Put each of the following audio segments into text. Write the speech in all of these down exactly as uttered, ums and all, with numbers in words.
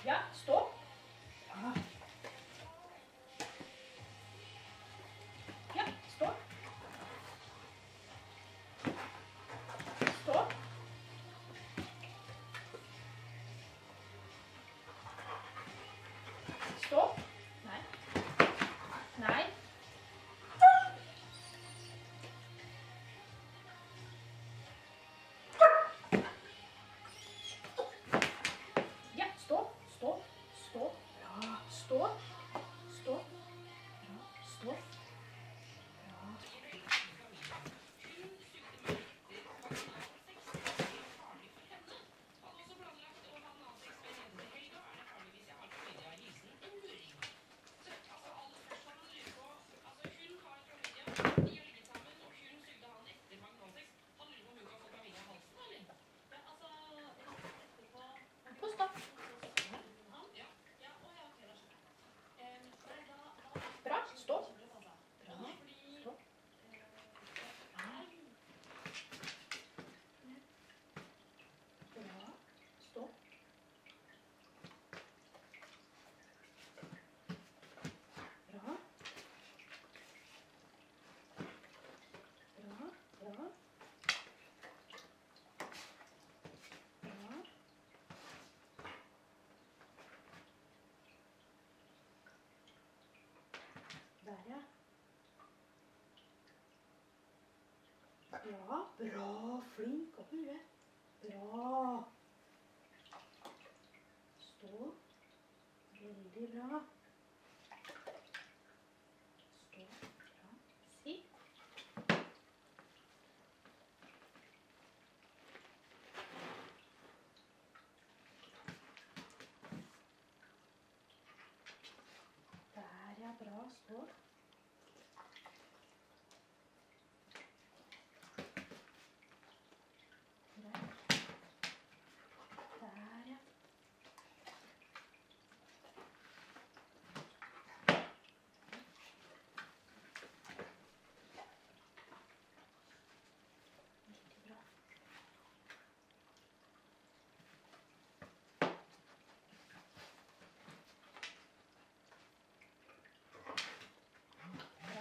Ja, stå. Bra. Ja, stå. Stå. Stå. Nei. Nei. Ja, stå. Stå. Stå. Bra. Stå. Stå. Bra. Stå. Bra. Pust da. Bra. Stå. Bra. Stå. Bra. Stå. Bra. Bra. Bra. Bra. Der, ja. Bra. Bra. Flink opp med huet. Bra. Stå. Veldig bra. Stå. Bra. Sitt. Der, ja. Bra. Stå. Der. Der, ja. Veldig bra. Bra.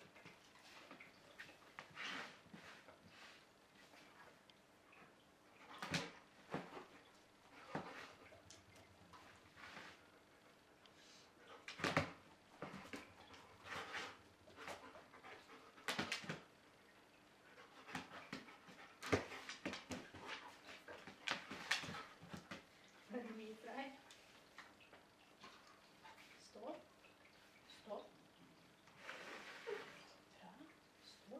Er det mye for deg? Stå. Stå. Bra. Stå.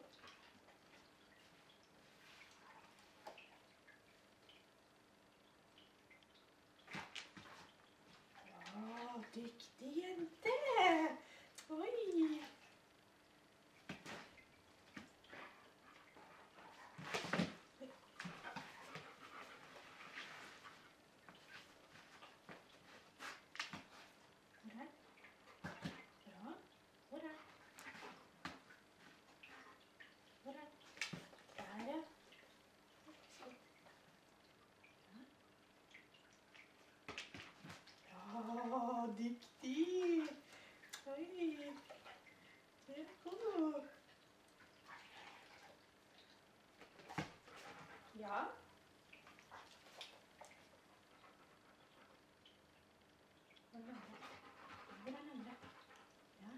Bra. Dyktig jente. Oi. Hvor er? Bra. Hvor er? Hvor er? Der, ja. Bra, dyktig. Oi. Det er god. Ja. Hvor er den andre? Hvor er den andre? Ja.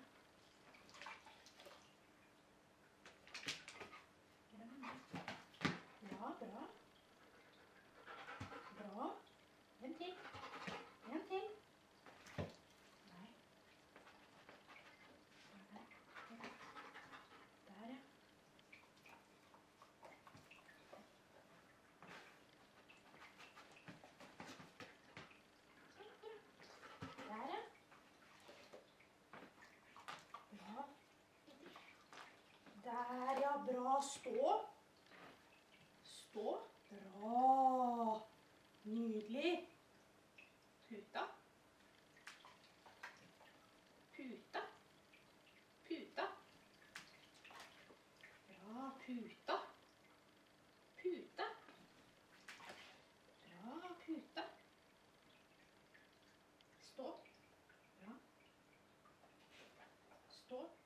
Hvor er den andre? Ja, bra. Bra. En til. En til. Nei. Der. Der, ja. Der, ja. Bra. Der, ja. Bra. Stå. Stå. Bra. Nydelig. Puta. Puta. Puta. Bra. Puta. Puta. Bra. Puta. stå.